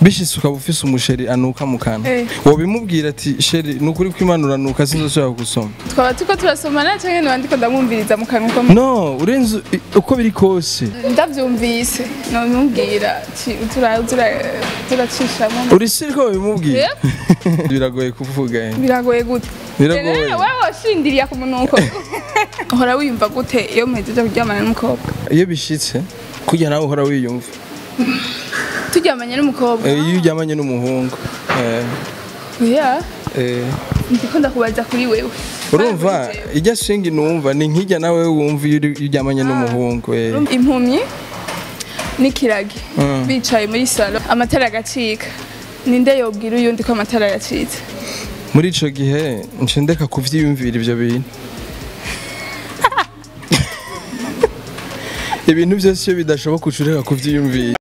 bishitse ukaba ufise umusheri anuka mu kanwa wobimubwira ati sheri nukuri kwimanura nuka sinzoshobora gusoma twaba tuko turasomana canke nandiko ndamwumviriza mu kanwa uko no urenze uko biri kose ndavyumvise nomubwira turacishamo uri siriko bimubwira biragoye kuvuga biragoye gute biragoye wewe washindiriye ku munuko uhora wiyumva gute iyo muhejeje kuryamana n'umukobwa iyo bishitse kujya nawe uhora wiyumva turyamanye n'umukobwa iyo uryamanye n'umuhungu ndiko ndakubaza kuri wewe urumva ijya swing numva ni nkijya nawe wumva iyo uryamanye n'umuhungu impumyi n'ikiragi bicaye muri salo amatara agacika ninde yobwira uyundi ko amatara yacitse muri ico gihe ncendeka kuvyiyumvira ivyo bintu ibintu byose iyo bidashoboka ucureka kuvyiyumvira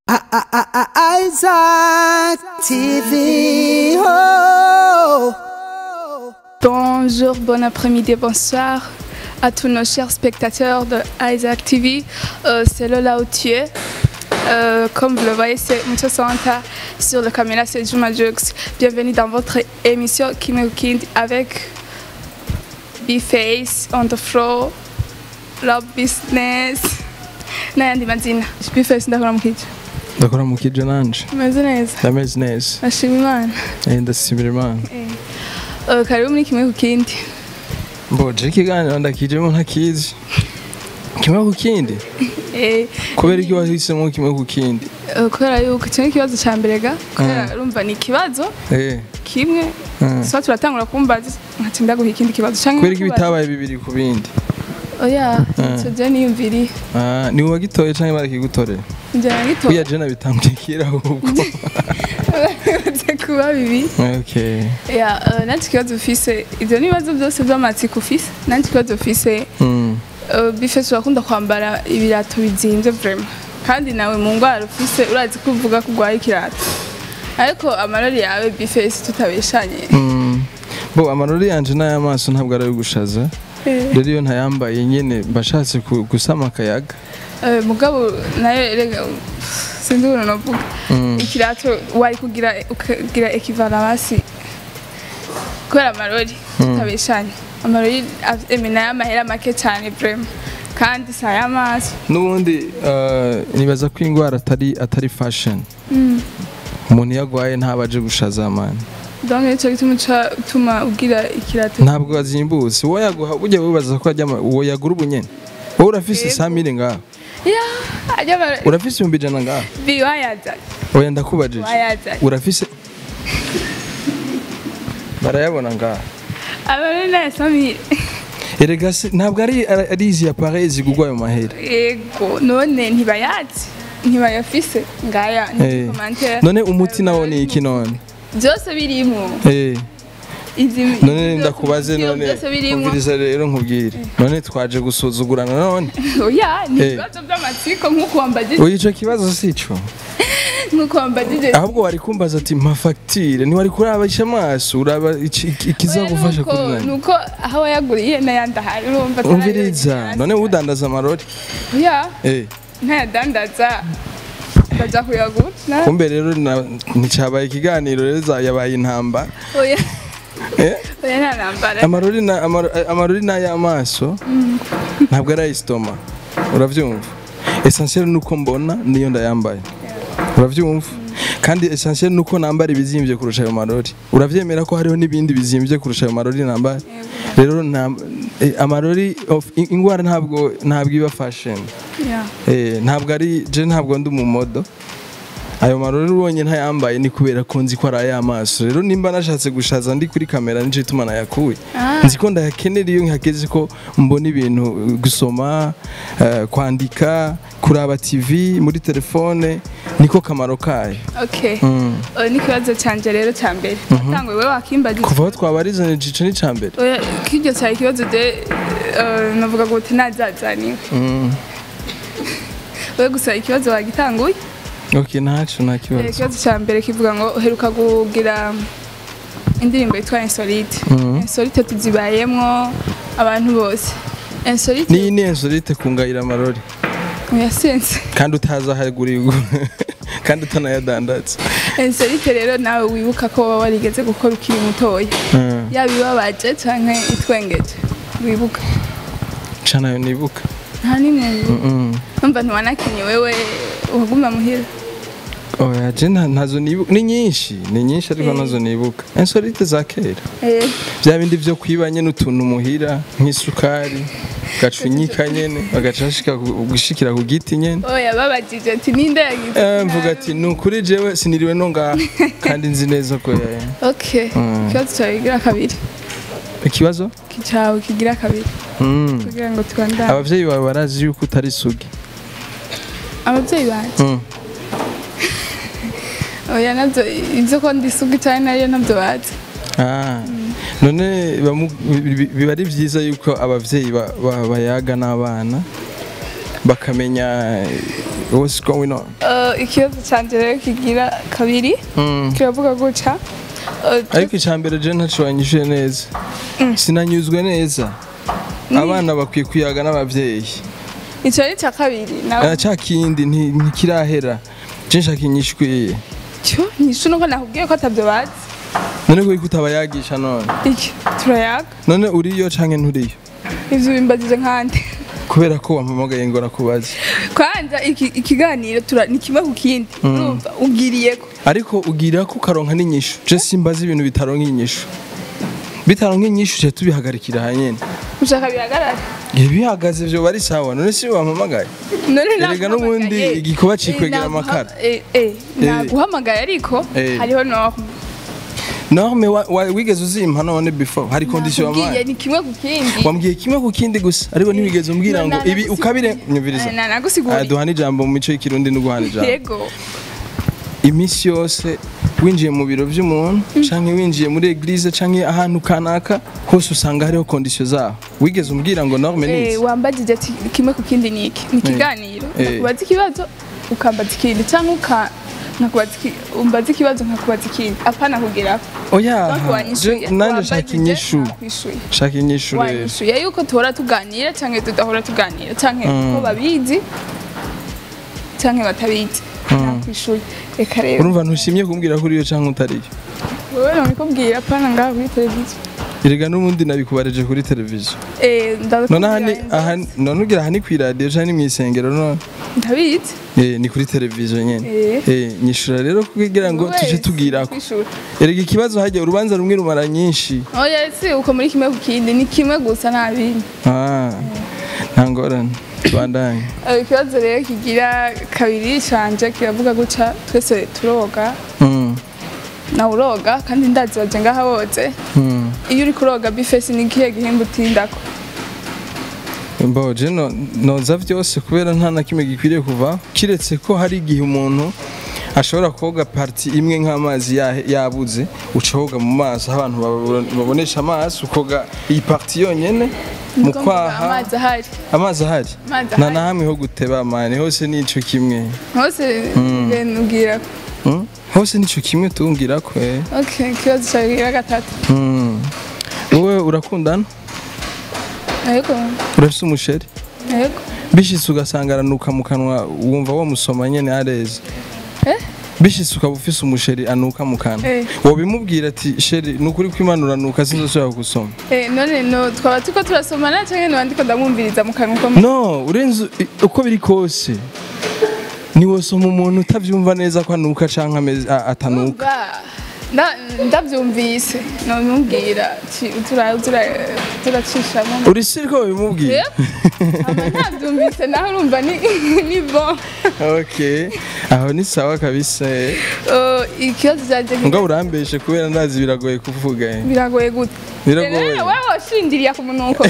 Isaac TV. Bonjour, bon après-midi, bonsoir à tous nos chers spectateurs de Isaac TV. C'est Lola Outier. Comme vous le voyez, c'est Mucho Santa. Sur la caméra, c'est Juma Jux. Bienvenue dans votre émission Kimekind avec B-Face on the floor, Love Business. N'ayandi mazina. B-Face ndakora mukije. ndakora mukije nanje. Meze neza. Ndameze neza. Ashima Imana. Ndashimira Imana. Karibu muri Kimekind. Mboje ikiganiro ndakijemo ntakizi. Kimwe ku kindi? Kubera iki wahisemo kimwe ku kindi? Kubera yuko cyo ikibazo ca mbere ga, kubera urumva ni ikibazo. Kimwe. So turatangura kumbaza nkatinda guha ikindi kibazo canke. Kubera iki bitabaye bibiri ku bindi? Oya, cyo je niyumviri. Ni wagitoye canke barakigutorera? Njya ngitoye. Kuya je nabitambikira ahubwo. Kuba bibi. Okay. Nanti kibazo ufise, ivyo nibazo byose by'amatsiko ufise. Nanti kibazo ufise. Bifese urakunda kwambara ibirato bizimvye vraiment. Kandi nawe mu ngwara ufise urazi kuvuga ko gwaye ikirato. Ariko amarori yawe bifese tutabeshanye. Bo amarori yanje n'ayamaso ntabwo ari gushaza. Rero iyo ntayambaye nyene bashatse gusama akayaga. Mugabo nayo rega sinduro novuga. Ikirato wari kugira equivalence kubera amarori tutabeshanye. Amarori emena y'amahera make cyane vraiment kandi saya amaso nubundi nibaza ko ingwara atari fashion umuntu yagwaye ntabaje gushaza man donc icyo gituma ugira ikirato ntabwo azimbutse wowe yaguha ujye wibaza ko ajya uwo yagura ubunyene wowe urafise 100,000 ngaho urafise 100 ngaho biwayaza oya ndakubajije urafise barayabona ngaho abarina 100,000 erega ntabwo ari izi appareil zigugwa ayo mahera yego none ntibayafise ngaya ni commentaire none umuti nawo ni iki none byose birimo none ndakubaze none umviriza rero nkubwire none twaje gusuzugurana none oya ni ibibazo by'amatsiko nk'uko wambagije oya ico kibazo sico nk'uko wambagije ahubwo wari kumbaza ati mpa facture ni wari kurabisha amaso uraba ikizagufasha kuri nuko aho yaguriye n'ayandahari urumva umviriza none udandaza amarori oya ntayadandaza baza kuyagura kumbe rero nticabaye ikiganiro rero yabaye intamba oya oya nta ntambara amarori n'ayamaso ntabwo ari ay'istoma uravyumva essentiel nuko mbona niyo ndayambaye uravyumva kandi essentiel nuko nambara ibizimvye kurusha ayo marori uravyemera ko hariho nibindi bizimvye kurusha ayo marori nambara rero amarori ingwara ntabwo iba fashion ntabwo ari je ntabwo ndi umumodo ayo marori ubonye ntayambaye ni kubera ko nzi ko ari ay'amaso rero nimba nashatse gushaza ndi kuri kamera nije tumana yakuye nzi ko ndakenera iyo nkageze ko mbona ibintu gusoma kwandika kuraba TV muri telefone niko kamaro kayo ni kibazo cyanje rero cyambere natangwe wewe wakimbaje kuva twabarizanye gice ni cyambere kijyo cyari kibazo de navuga ngo tinazazaniwe wewe gusa ikibazo wagitanguye nta kibazo ikibazo cyambere kivuga ngo uheruka kugira indirimbo yitwa Insolite Insolite tuzibayemwo abantu bose Insolite ni Insolite kungayira amarori yasense kandi utaza hagurigo kandi utanayadandatse insolite rero nawe wibuka ko waba warigeze gukora ukiri mutoya yaba ibabaje canke itwengeje wibuka cana nibuka nta nimwe wibuka numva ntiwanakinye wewe waguma muhira oya je ntazo nibuka ni nyinshi ariko nazo nibuka insolite za kera bya bindi vyo kwibanye n'utuntu muhira nk'isukari gacunyika nyene bagacashika gushikira ku giti nyene oya babajije ati ninde yagize mvuga ati nukuri jewe siniriwe no ngaha kandi nzi neza ko okay ikibazo cyawe kigira kabiri ikibazo cyawe kigira kabiri kugira ngo twandane abavyeyi bawe barazi yuko utari sugi abavyeyi banje oya navyo ivyo ko ndi sugi cyane nayo navyo bazi none biba ari byiza yuko abavyeyi bayaga n'abana bakamenya what's going on. Ikibazo canje rero kigira kabiri kiravuga guca ariko icambere je ntacwanyishuye neza sinanyuzwe neza abana bakwiye kuyaga n'abavyeyi ico ni ca kabiri nawe ca kindi ntikirahera je nshaka inyishwiye cyo nisho nuko nakubwiye ko atavyo bazi none ko utabayagisha none iki turayaga none uriyo canke nturiyo ivyo bimbagije nkande kubera ko wampamagaye ngo rakubaze kwanza ikiganiro ni kimwe ku kindi urumva ugiriyeko ariko ugira ko karonka n'inyishu je simbaza ibintu bitaronka inyishu bitaronka inyishu je tubihagarikira hanyene ushaka bihagarara bihagaze vyo bari sawa none si wampamagaye erega n'ubundi igikoba cikwegera amakara naguhamagaye ariko hariho Norme wigeze uzimpa none before hari condition wamaye ni kimwe ku kindi wambwiye kimwe ku kindi gusa ariko nibigeze umbwira ngo ibi ukabire nyumviriza nagusigura duhana ijambo mu mico y'ikirundi no guhana ijambo yego imisi yose winjiye mu biro vy'umuntu canke winjiye muri eglise canke ahantu kanaka hose usanga hariho condition zaho wigeze umbwira ngo Norme ni wambajije ati kimwe ku kindi niki ni kiganiro kubaza ikibazo ukambaza ikindi canke umbaza ikibazo nkakubaza ikindi apana kugira oya nanje shaka inyishu shaka inyishu rero wanyishuye yuko tuhora tuganira canke tudahora tuganira canke ko babizi canke batabizi nakwishuye reka rero urumva ntushimye kumbwira kuri iyo canke utariyo wewe namikubwira apana ngaho kuri televiziyo erega n'ubundi nabikubareje kuri televiziyo none ugira hani kw'iradiyo canke mw'isengero none ndabizi ni kuri televiziyo nyene nyishura rero kugira ngo tuje tugirako erega ikibazo hajya urubanza rumwe rumara nyinshi oya si uko muri kimwe ku kindi ni kimwe gusa nta bindi nta ngorane bandanye ikibazo rero kigira kabiri canje kiravuga guca twese turoga nawe uroga kandi ndazi baje ngaha boze iyo uri kuroga bifesi ni ikihe gihembo utindako mboje noza vyose kubera nta na kimwe gikwiriye kuva kiretse ko hari igihe umuntu ashobora koga parti imwe nk'amazi yabuze ucoga mu maso abantu babonesha amaso ukoga iyi parti yonyene mu kwaha amazi ahari nta na hamwe ho guteba mani hose nico kimwe hose ubwirako hose nico kimwe tumbwirako okay kibazo cyagira gatatu wowe urakundana yego urafise umusheri yego bishitse ugasanga aranuka mu kanwa wumva wamusoma nyene areze bishitse ukaba ufise umusheri anuka mu kanwa wobimubwira ati sheri nukuri kw'Imana uranuka sinzosubira gusoma none twaba tuko turasomana canke nandiko ndamwumviriza mu kanwa no urenze uko biri kose niwosoma umuntu utavyumva neza ko anuka canke atanuka ndavyumvise nomubwira turacishamo uri siriko bimubwira ntavyumvise naho urumva ni bon okay aho ni sawa kabisa ikibazo cyaje ngo urambeshe kubera ndazi biragoye kuvuga biragoye gute biragoye wewe washindiriye ku munuko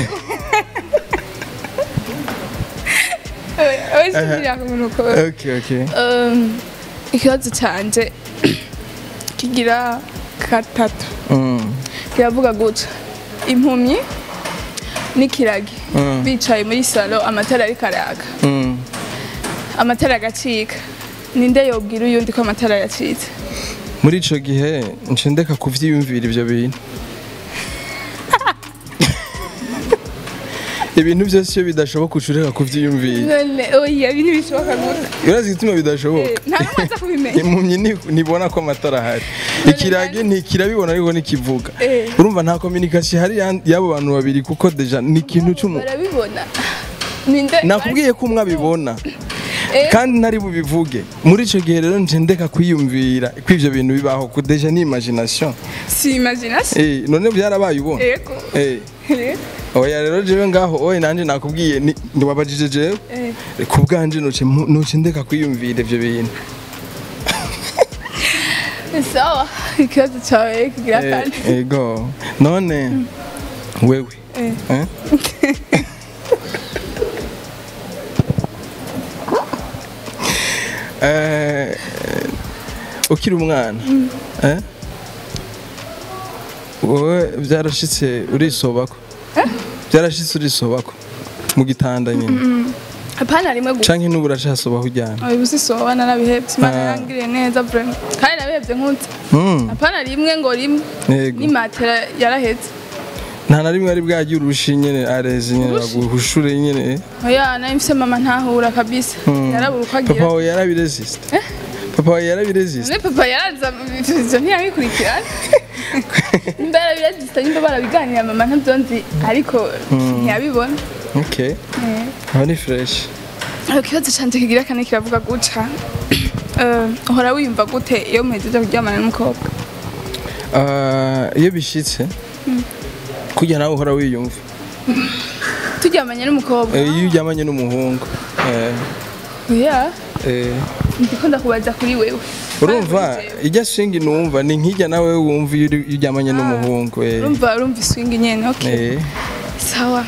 washindiriye ku munuko okay ikibazo canje kigira gatatu kiravuga guca impumyi n'ikiragi bicaye muri salo amatara ariko araka amatara agacika ninde yobwira uyundi ko amatara yacitse muri ico gihe ncendeka kuvyiyumvira ivyo bintu ibintu byose iyo bidashoboka ushureka kuvyiyumvira none oya ibintu bishoboka gute urazi gituma bidashoboka nta n'umwe aza kubimenya impumyi nibona ko amatara ahari ikiragi ntikirabibona ariko nikivuga urumva nta communication hari y'abo bantu babiri kuko deja ni ikintu barabibona nakubwiye ko umwe abibona kandi ntari bubivuge muri icyo gihe rero nje ndeka kwiyumvira ko ivyo bintu bibaho ko deja ni imagination si imagination none byarabaye ubona yego oya rero jewe ngaho oye nanje nakubwiye ndiwabajije jewe ku bwanje noce ndeka kwiyumvira ivyo bintu sawa ikibazo cyawe kigira kandi ego none wewe ukiri umwana wowe byarashitse urisobako byarashitse urisobako mu gitanda nyine hapana rimwe gusa canke n'ubu uracasobaho ujyana ubusi soba narabihebye imana yangiriye neza vraiment kandi nabihebye nk'utse hapana rimwe ngo rimwe ni matera yarahetse nta na rimwe ari bwagiye urusha nyene areze nyene baguhushure nyene oya nayo mfise mama ntahura kabisa yarabura uko agira papa wawe yarabiresiste papa wawe yarabiresiste papa yaraza ivyo ntiyabikurikirana nimba yarabiresiste nimba barabiganira mama ntavyonzi ariko ntiyabibona okay aho ni fresh ikibazo canje kigira kane kiravuga guca uhora wiyumva gute iyo muhejeje kuryamana n'umukobwa iyo bishitse kujya nawe uhora wiyumva turyamanye n'umukobwa iyo uryamanye n'umuhungu ndiko ndakubaza kuri wewe urumva ijya swing numva ni nkijya nawe wumva iyo uryamanye n'umuhungu urumva swing nyene okay sawa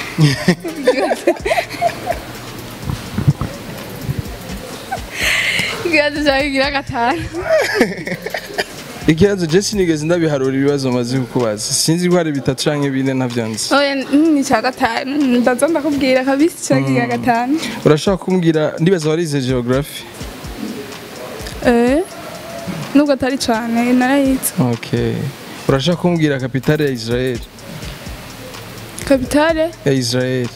ikibazo cyawe kigira gatanu ikibazo je sinigeze ndabiharura ibibazo maze kukubaza sinzi ko hari bitatu canke bine ntavyonzi oya ni cya gatanu ndaza ndakubwira kabisa cyakigira gatanu urashaka kumbwira ndibaza warize geography nubwo atari cane narayize okay urashaka kumbwira kapitale ya Israel kapitale ya Israel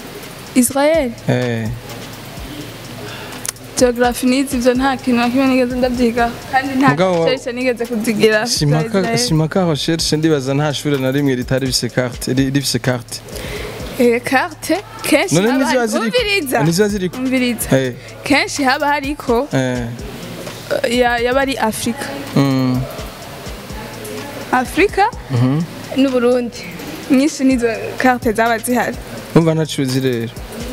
geography nizi ivyo nta kintu na kimwe nigeze ndavyiga kandi nta recherche nigeze kuzigira simaka recherche ndibaza nta shure na rimwe ritari bise carte carte kenshi umviriza kenshi haba hariko yaba ari Afrika n'Uburundi nyinshi nizo carte zaba zihari umva ntacuzi rero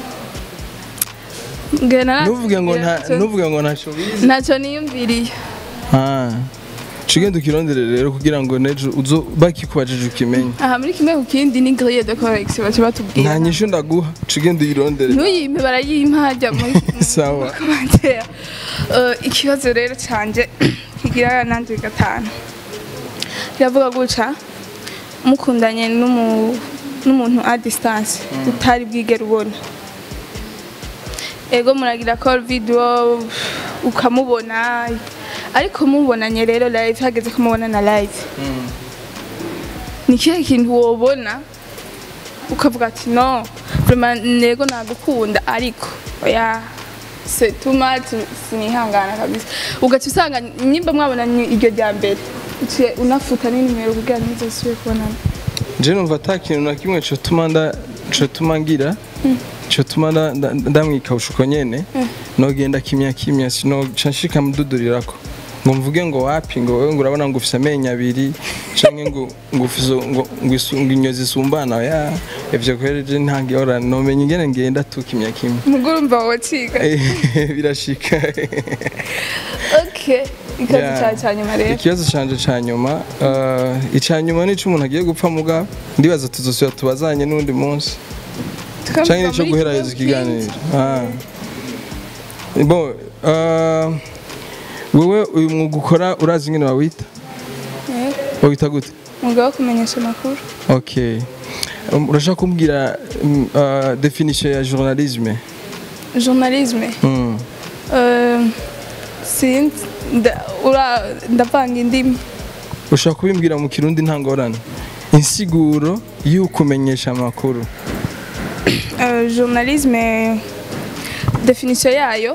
nuvuge ngo ntaco bize ntaco niyumviriye Chigenda ukirondere rero kugira ngo nejo uzo bakikubajije ukimenye aha muri kimwe kukindi ni grille de correction bace batubwira nta nyishu ndaguha chigenda uyirondere ntuyimpe barayimpa hajya muri sawa ikibazo rero canje kigira nanje gatanu kiravuga guca mukundanye n'umuntu a distance utari bwigera ubona ego muragira call video ukamubona ariko mubonanye rero live hageze kumubona na live ni kihe kintu wobona ukavuga ati no vraiment nego nagukunda ariko oya c'est too much sinihangana kabisa ugaca usanga nyimba mwabonanye iryo rya mbere uciye unafuta n'inimero kugira ntizosubire kubonana je numva atakintu na kimwe cotuma ngira cotuma ndamwika ushuko nyene nogenda kimya sino canshika mududurirako ngo mvuge ngo wapi ngo wewe ngurabona ngo ufise amenyo abiri canke ngo inyozi isumbana ya ivyo kwereje ntange ora nomenye ingene ngenda tukimya kimwe mugurumva wociga birashika okay ikazi cyanyuma rero ikibazo canje cyanyuma icanyuma ni cy'umuntu agiye gupfa muga ndibaza tuzosubira tubazanye n'undi munsi canke nico guheraheza ikiganiro bon wewe uyu mwuga ukora urazi ingene wawita wawita gute mwuga wo kumenyesha amakuru okay urashaka kumbwira definition ya journalisme sinzi ndavanga indimi ushaka kubimbwira mu kirundi ntangorane insiguro y'ukumenyesha amakuru journalisme definition yayo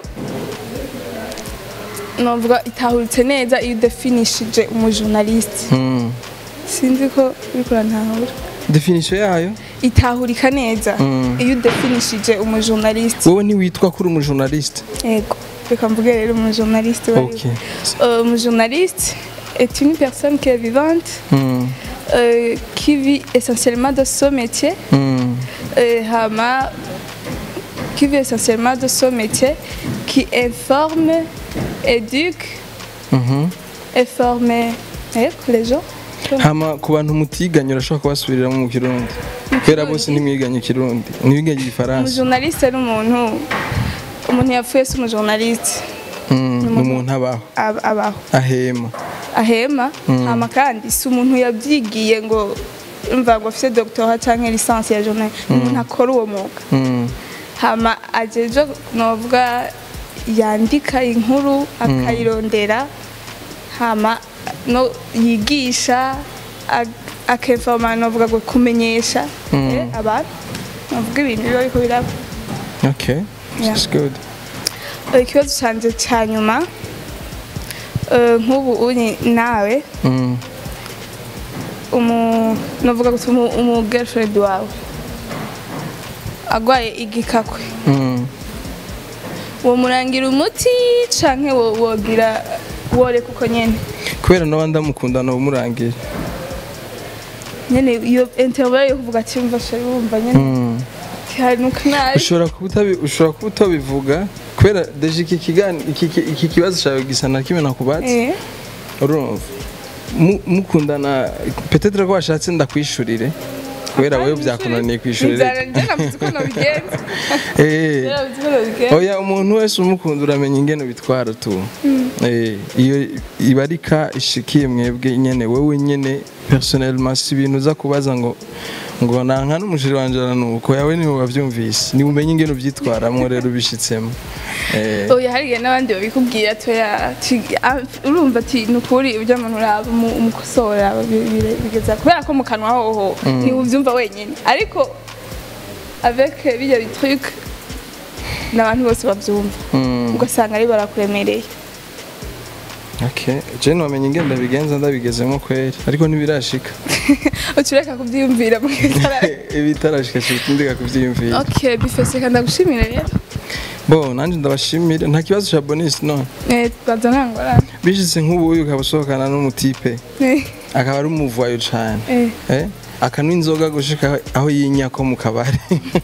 novuga itahuritse neza iyo definishije umujournaliste sinzi ko bikora ntahura definition yayo itahurika neza iyo definishije umujournaliste wowe ni witwa kuri umujournaliste yego reka mvuge rero umujournaliste OK umujournaliste est une personne qui est vivante qui vit essentiellement de son métier qui vit essentiellement de son métier qui informe éduque et forme les gens hama ku bantu mutiganye urashobora kubasubiriramo mu kirundi kubera bose ntimwiganye ikirundi mwiganye igifaransa umujournaliste ni umuntu yapfuye si umujournaliste n'umuntu abaho ahema hama kandi si umuntu yabyigiye ngo umva ngo afite doctorat cyangwa licence ya journalisme umuntu akora uwo mwuga hama ajeje novuga yandika inkuru akayirondera hama no yigisha akeforma novuga ngo kumenyesha abantu novuga ibintu biri ariko biraba okay that's good ikibazo canje cya nyuma nk'ubu uri nawe novuga gusa umu girlfriend wawe agwaye igikakwe uwo murangira umuti canke wogira woreka uko nyene kubera no ndamukunda no umurangira nyene iyo interview yo kuvuga ati umva shari wumva nyene cyanuka nabi ushobora kubivuga kubera deje iki kibazo cyawe gisa na kimwe nakubatse urumva mukundana peut-être ko washatse ndakwishurire kubera wewe byakunaniye kwishurira oya umuntu wese umukunda uramenya ingene bitwara tu iyo ibarika ishikiye mwebwe nyene wewe nyene personnellement si ibintu uza kubaza ngo nanka n'umushiri wanje nuko yawe niwe wavyumvise ni umenye ingene uvyitwaramwo rero ubishitsemo oya hariye n'abandi babikubwira urumva ati nukuri ibyo umuntu uraba umukosora bigeza kubera ko mu kanwa hoho ni uvyumva wenyine ariko avec bijya bitruc n'abantu bose bavyumva ugasanga ari barakuremereye Okay, je wamenye ingenda bigenza ndabigezemo kweri ariko ntibirashika. Ucureka kuvyiyumvira mu bitarashika ndika kuvyiyumvira. Okay, bifese kandi gushimira rero. Bo nanje ndabashimira nta kibazo cha bonus no. Bazanangora. Bishitse nk'ubu uyu kabusohokana n'umutipe. Akaba ari umuvayo cyane. Akanwa inzoga gushika aho yinyako mu kabare.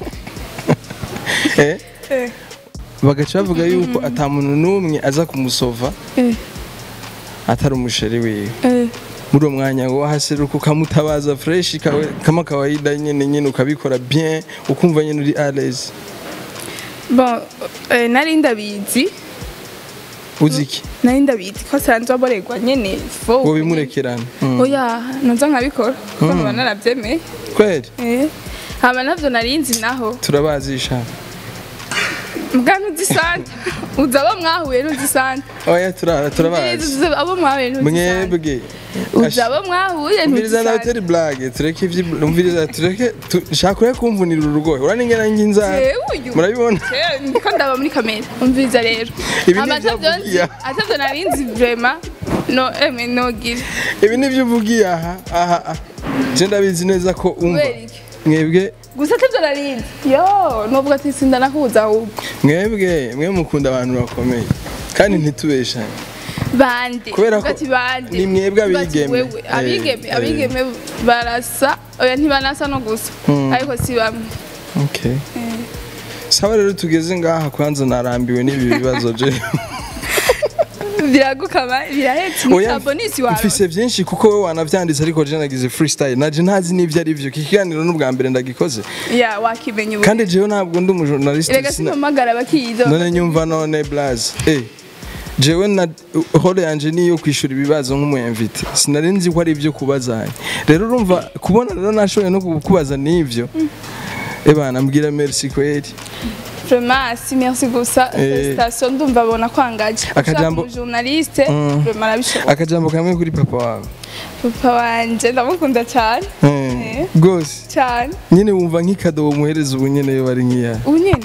Bagaca bavuga yuko atamuntu numwe aza kumusova. Atari umusheri wiwe muri uwo mwanya ngo wahaseruka ukamutabaza fresh kama kawaida nyene ukabikora bien ukumva nyene uri à l'aise. Bon nari ndabizi uziki nari ndabizi ko sanzwe aboregwa nyene fo wo bimurekerana oya noza nkabikora kuko naba narabyemeye kweli hama navyo narinzi naho turabazisha Mugano zisanta uzaba mwahuye ntuzisanta oya turabazi abo mwahuye ntuzisanta mwebwe uzaba mwahuye ntuzisanta bateri blague tureke ivyi umviriza tureke shakure kumvunira urugohe uraningena nginza murabibona ndiko ndaba muri kamera umviriza rero atavyo narinzi vraiment no nogira ibi nivyo uvugiye aha je ndabizi neza ko umva mwebwe gusa tevyo narinzi yo novuga ati sindanahuza ahubwo mwe mukunda abantu bakomeye kandi ntitubeshanye bande kubera ko ni mwebwe abigeme barasa oya ntibanasa no gusa ariko si bamwe okay sawa rero tugeze ngaha kwanza narambiwe n'ibi bibazo je biragukama birahetse n'abonisi wawe mfise byinshi kuko we wanavyanditse ariko je nagize freestyle naje ntazi n'ivyo ari byo kikiganiro n'ubwa mbere ndagikoze ya wakimenye ubu kandi jewe ntabwo ndi umujournaliste rega simpamagara bakiyido none nyumva none blaz jewe na hole yanje niyo kwishura ibibazo nk'umuyemvite sinari nzi ko ari ibyo kubazanya rero urumva kubona rero nashoboye no kukubaza n'ivyo ebana mbwira merci kweli vraiment si merci gusa station ndumva bona kwangaje akajambo journaliste vraiment arabishobora akajambo kamwe kuri papa wawe papa wanje ndamukunda cyane gose cyane nyine wumva nk'ikado umuhereza ubu nyine yo bari nkiya ubu nyine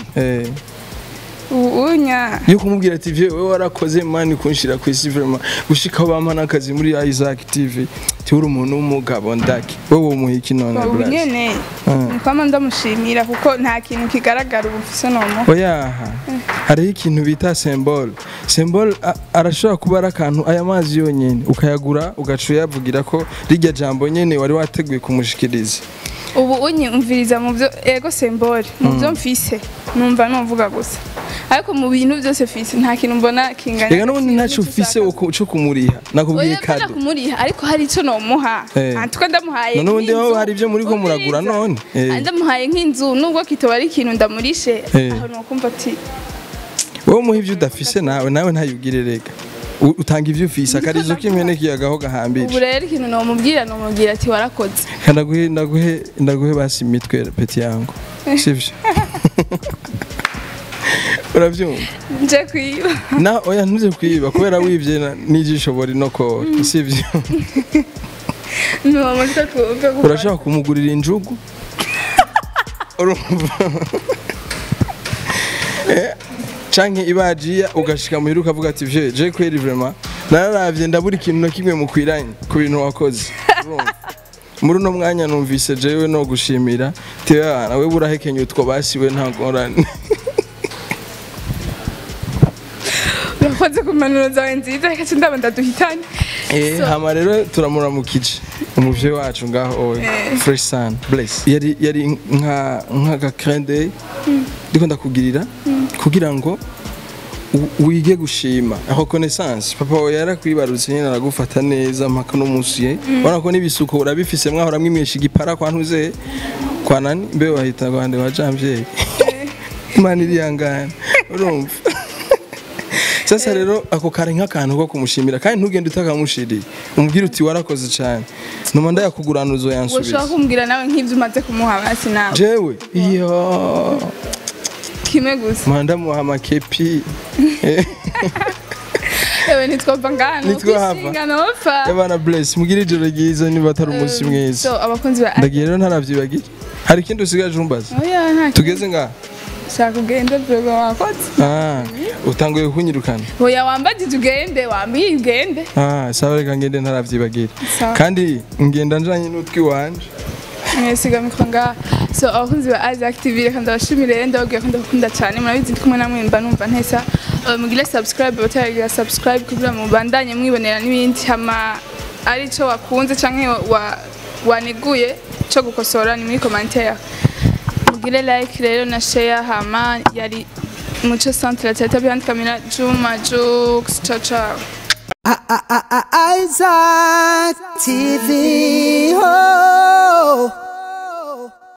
unya yo kumubwira ati vye wewe warakoze mani kunshira ku isi vraiment gushika bampa n'akazi muri Isaac TV turi umuntu w'umugabo ndaki wowe umuhiki none ubu nyene nkwama ndamushimira kuko nta kintu kigaragara ubufise nomo oyaha hari ikintu bita symbol arashobora kuba ari akantu aya mazi yonyene ukayagura ugacu yavugira ko rijya jambo nyene wari wateguye kumushikiriza ubu unyumviriza mu byo ego symbol mu byo mfise numva novuga gusa ariko mu bintu byose fise nta kintu mbona kingana rega n'ubundi ntacyo ufise cyo kumuriha nakubwiye kado kumuriha ariko hari ico nomuha antuko ndamuhaye n'ubundi aho hari ibyo muri ko muragura none ndamuhaye nk'inzu nubwo kitoba ari ikintu ndamurishe aho nokumva ati wowe muha ibyo udafise nawe ntayugire rega utanga ivyo ufise akarizo kimene kiyagaho gahambira ubu rero ikintu nomubwira ati warakoze ndaguhe basi imitwe peti yangu sivyo uravyumva nje kwiba na oya ntuze kwiba kubera wivye n'ijisho bori no ko sivyo no muri twumve urashaka kumugurira injugu urumva canke ibajiya ugashika muhira ukavuga ati vye je kweri vraiment nararavye ndabura ikintu na kimwe mukwiranye ku bintu wakoze muri uno mwanya numvise jewe no gushimira tewe nawe burahekenye utwo basiwe nta ngorane urakoze ku mpanuro zawe nziza reka cyo ndaba ndaduhitane hama rero turamuramukije umuvyeyi wacu ngaho fresh sun bless yari nka crende ndiko ndakugirira kugira ngo wige gushima reconnaissance papa we yarakwibarutse nyine aragufata neza mpaka no musi ubona ko nibisuko urabifise mwahora mwimyesha igipara kwa ntuze kwa nani mbe wahita rwande wa janvier imana iriyangana urumva sasa rero ako kare nk'akantu ko kumushimira kandi ntugende utakamushiriye umubwira uti warakoze cyane numa ndayakugurana uzoyansubiza ushaka kumbwira nawe nk'ivyo umaze kumuha basi nawe jewe iyo kimwe gusa manda muhama kepi ewe nitwova ngano kwisingana wapfa yabana bless mugira ijoro ryiza niba atari umunsi mwiza so abakunzi ba ndagiye rero ntaravyibagira hari ikindi usigaje umbaza oya nta tugeze nga shaka ugende bwo wakoze utanguye kunyirukana oya wambaje tugende wambiye ugende sawa reka ngende ntaravyibagira kandi ngenda njanye n'utwi wanje mwesiga mikonga so abakunzi ba Isaac TV reka ndabashimire ndababwira ko ndakunda cyane murabizi kumwe namwe mba numva ntesa mugire subscribe bataragira subscribe kugira mu bandanye mwibonera n'ibindi hama ari cyo wakunze canke waneguye cyo gukosora ni muri commentaire mugire like rero na share hama yari muco centre la behind camera Juma Jux ciao ciao Isaac TV